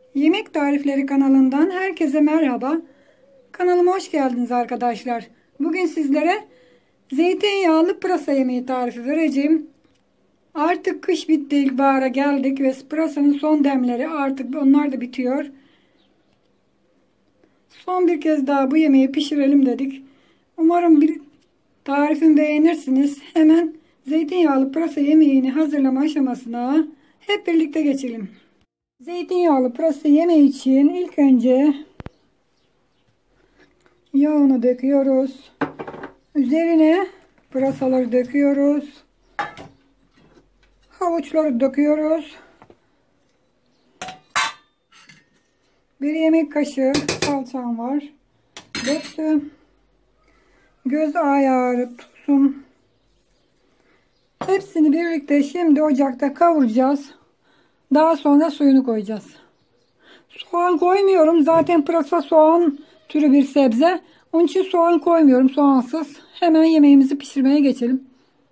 Yemek Tarifleri kanalından herkese merhaba. Kanalıma hoş geldiniz arkadaşlar. Bugün sizlere zeytinyağlı pırasa yemeği tarifi vereceğim. Artık kış bitti, ilkbahara geldik ve pırasanın son demleri artık onlar da bitiyor. Son bir kez daha bu yemeği pişirelim dedik. Umarım bir tarifimi beğenirsiniz. Hemen zeytinyağlı pırasa yemeğini hazırlama aşamasına hep birlikte geçelim. Zeytinyağlı pırasa yemeği için ilk önce yağını döküyoruz. Üzerine pırasaları döküyoruz. Havuçları döküyoruz. Bir yemek kaşığı salçam var. Döktüm. Göz ayarı, tuzum. Hepsini birlikte şimdi ocakta kavuracağız. Daha sonra suyunu koyacağız. Soğan koymuyorum. Zaten pırasa soğan türü bir sebze. Onun için soğan koymuyorum, soğansız. Hemen yemeğimizi pişirmeye geçelim.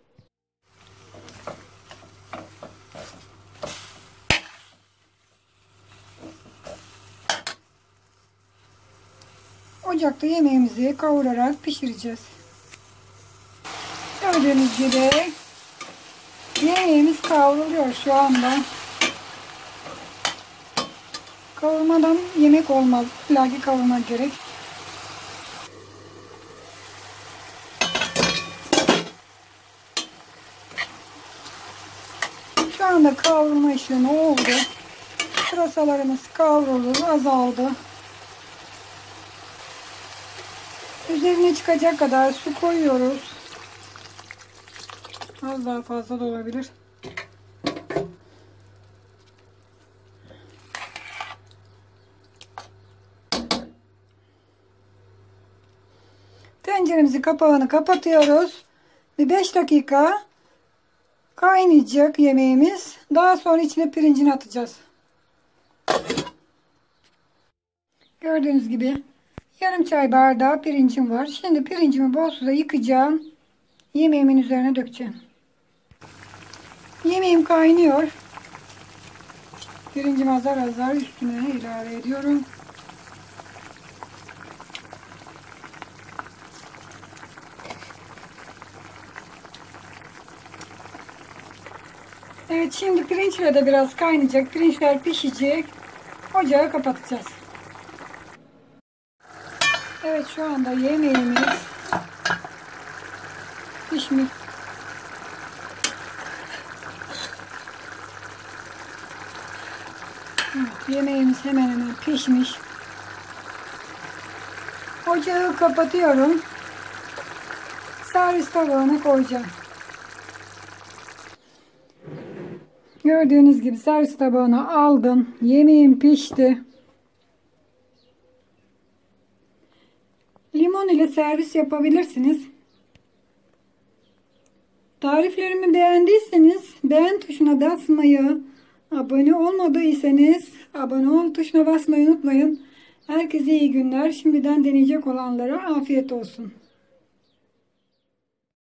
Ocakta yemeğimizi kavurarak pişireceğiz. Gördüğünüz gibi yemeğimiz kavruluyor şu anda. Kavurmadan yemek olmaz. İllaki kavurmak gerek. Şu anda kavrulma işlemi oldu. Pırasalarımız kavruldu, azaldı. Üzerine çıkacak kadar su koyuyoruz. Az daha fazla da olabilir. Tenceremizin kapağını kapatıyoruz. Bir 5 dakika kaynayacak yemeğimiz. Daha sonra içine pirincini atacağız. Gördüğünüz gibi yarım çay bardağı pirincim var. Şimdi pirincimi bol suda yıkayacağım. Yemeğimin üzerine dökeceğim. Yemeğim kaynıyor. Pirincimi azar azar üstüne ilave ediyorum. Evet, şimdi pirinçle de biraz kaynayacak. Pirinçler pişecek. Ocağı kapatacağız. Evet, şu anda yemeğimiz pişmiş. Evet, yemeğimiz hemen hemen pişmiş. Ocağı kapatıyorum. Servis tabağına koyacağım. Gördüğünüz gibi servis tabağına aldım. Yemeğim pişti. Limon ile servis yapabilirsiniz. Tariflerimi beğendiyseniz beğen tuşuna basmayı, abone olmadıysanız abone ol tuşuna basmayı unutmayın. Herkese iyi günler. Şimdiden deneyecek olanlara afiyet olsun.